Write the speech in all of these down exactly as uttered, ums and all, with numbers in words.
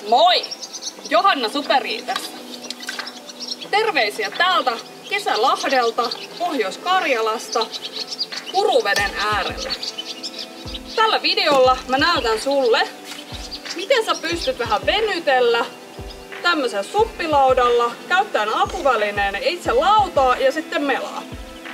Moi! Johanna Superi tässä. Terveisiä täältä Kesälahdelta, Pohjois-Karjalasta, Puruveden äärellä. Tällä videolla mä näytän sulle, miten sä pystyt vähän venytellä tämmöisellä suppilaudalla, käyttäen apuvälineenä itse lautaa ja sitten melaa.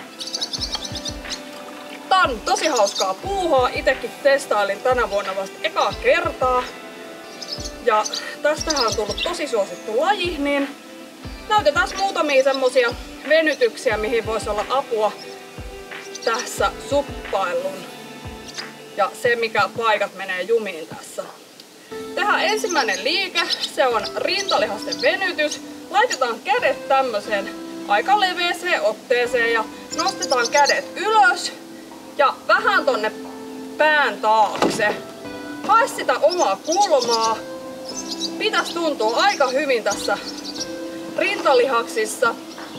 Tää on tosi hauskaa puuhaa, itekin testailin tänä vuonna vasta ekaa kertaa. Ja tästähän on tullut tosi suosittu laji, niin näytetään muutamia semmosia venytyksiä, mihin voisi olla apua tässä suppailun. Ja se, mikä paikat menee jumiin tässä. Tehdään ensimmäinen liike, se on rintalihasten venytys. Laitetaan kädet tämmöiseen aika leveeseen otteeseen ja nostetaan kädet ylös ja vähän tonne pään taakse. Hae sitä omaa kulmaa. Pitäisi tuntua aika hyvin tässä rintalihaksissa.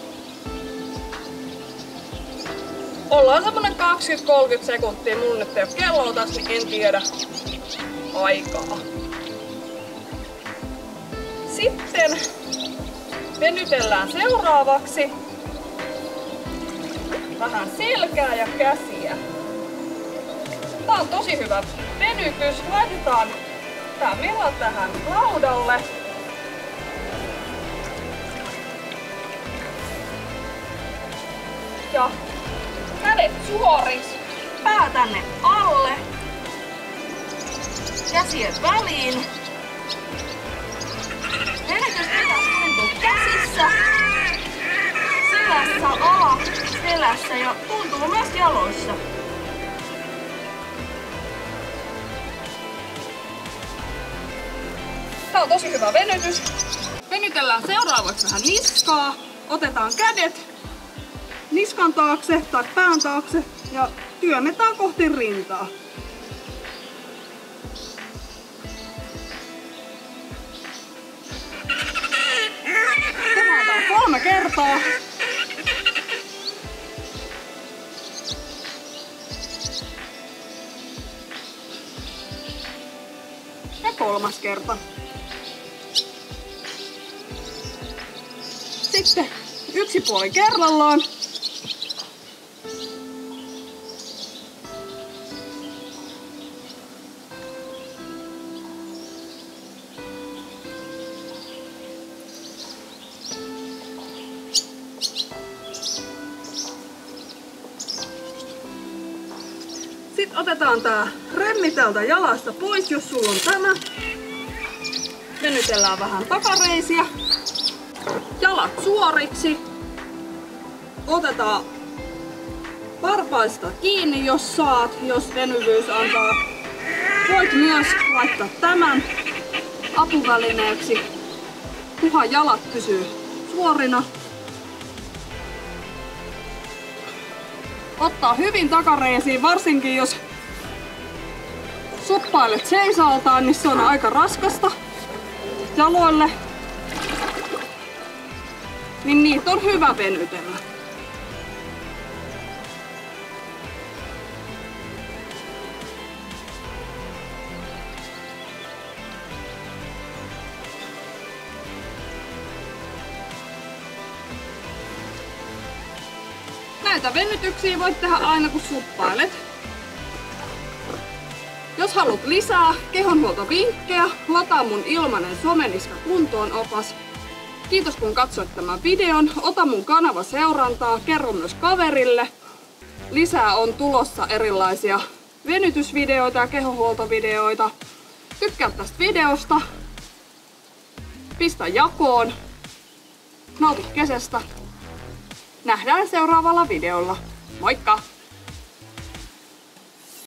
Ollaan semmonen kaksikymmentä kolmekymmentä sekuntia. Mulla nyt ei ole kelloa tässä, niin en tiedä aikaa. Sitten venytellään seuraavaksi vähän selkää ja käsiä. Tää on tosi hyvä venytys. Laitetaan tää mela tähän laudalle. Ja kädet suoriksi, pää tänne alle, käsien väliin. Venytys pitäisi tuntua käsissä, selässä, ala, selässä ja tuntuu myös jaloissa. Tää on tosi hyvä venytys. Venytellään seuraavaksi vähän niskaa. Otetaan kädet niskan taakse tai pään taakse ja työnnetään kohti rintaa. Tehdään tää kolme kertaa. Ja kolmas kerta. Sitten yksi puoli kerrallaan. Sitten otetaan tää remmi täältä jalasta pois, jos sulla on tämä. Venytellään vähän takareisiä. Jalat suoriksi. Otetaan varpaista kiinni, jos saat, jos venyvyys antaa. Voit myös laittaa tämän apuvälineeksi, kunhan jalat pysyy suorina. Ottaa hyvin takareisiin, varsinkin jos suppailet seisaltaan, niin se on aika raskasta jaloille. Niin niitä on hyvä venytellä. Näitä venytyksiä voit tehdä aina kun suppailet. Jos haluat lisää kehonhuoltovinkkejä, lataa mun ilmainen Someniska kuntoon opas. Kiitos kun katsoit tämän videon. Ota mun kanava seurantaa, kerro myös kaverille. Lisää on tulossa erilaisia venytysvideoita ja kehonhuoltovideoita. Tykkää tästä videosta. Pistä jakoon. Nauti kesästä. Nähdään seuraavalla videolla. Moikka!